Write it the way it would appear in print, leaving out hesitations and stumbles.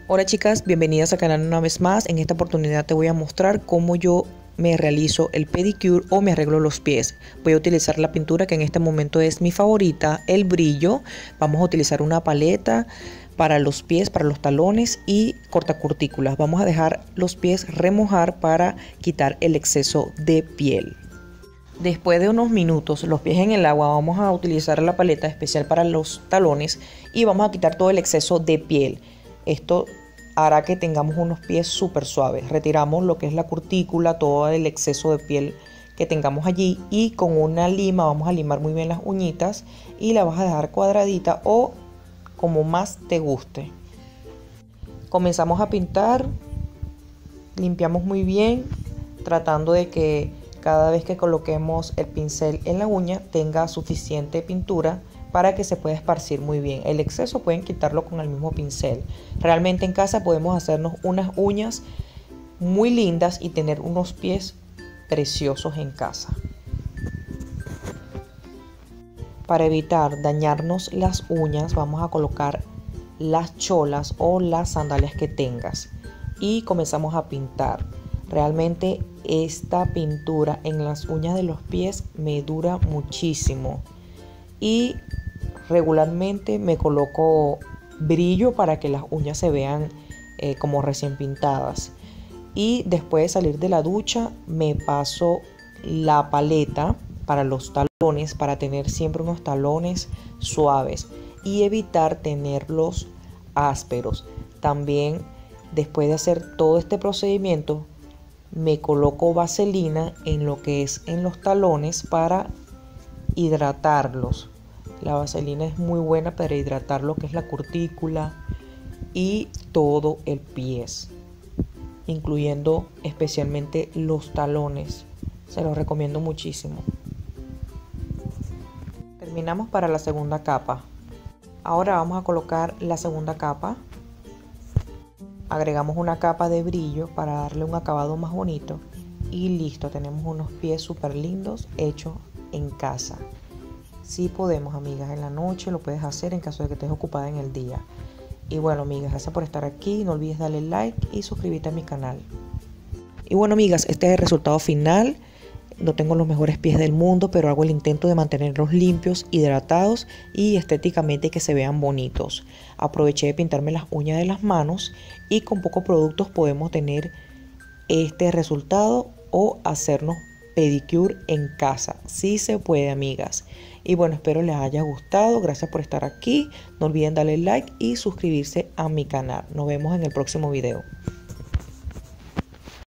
Hola chicas, bienvenidas al canal una vez más. En esta oportunidad te voy a mostrar cómo yo me realizo el pedicure o me arreglo los pies. Voy a utilizar la pintura que en este momento es mi favorita, el brillo. Vamos a utilizar una paleta para los pies, para los talones y cortacutículas. Vamos a dejar los pies remojar para quitar el exceso de piel. Después de unos minutos, los pies en el agua, vamos a utilizar la paleta especial para los talones y vamos a quitar todo el exceso de piel. Esto hará que tengamos unos pies súper suaves. Retiramos lo que es la cutícula, todo el exceso de piel que tengamos allí, y con una lima vamos a limar muy bien las uñitas y la vas a dejar cuadradita o como más te guste. Comenzamos a pintar, limpiamos muy bien, tratando de que cada vez que coloquemos el pincel en la uña tenga suficiente pintura para que se pueda esparcir muy bien. El exceso pueden quitarlo con el mismo pincel. Realmente en casa podemos hacernos unas uñas muy lindas y tener unos pies preciosos en casa. Para evitar dañarnos las uñas, vamos a colocar las cholas o las sandalias que tengas y comenzamos a pintar. Realmente esta pintura en las uñas de los pies me dura muchísimo y regularmente me coloco brillo para que las uñas se vean como recién pintadas, y después de salir de la ducha me paso la paleta para los talones para tener siempre unos talones suaves y evitar tenerlos ásperos. También después de hacer todo este procedimiento me coloco vaselina en lo que es en los talones para hidratarlos. La vaselina es muy buena para hidratar lo que es la cutícula y todo el pie, incluyendo especialmente los talones. Se los recomiendo muchísimo. Terminamos para la segunda capa. Ahora vamos a colocar la segunda capa. Agregamos una capa de brillo para darle un acabado más bonito y listo, tenemos unos pies súper lindos hechos en casa. Si podemos, amigas, en la noche lo puedes hacer en caso de que estés ocupada en el día. Y bueno, amigas, gracias por estar aquí. No olvides darle like y suscribirte a mi canal. Y bueno, amigas, este es el resultado final. No tengo los mejores pies del mundo, pero hago el intento de mantenerlos limpios, hidratados y estéticamente que se vean bonitos. Aproveché de pintarme las uñas de las manos y con pocos productos podemos tener este resultado o hacernos pedicure en casa. Sí se puede, amigas. Y bueno, espero les haya gustado. Gracias por estar aquí. No olviden darle like y suscribirse a mi canal. Nos vemos en el próximo video.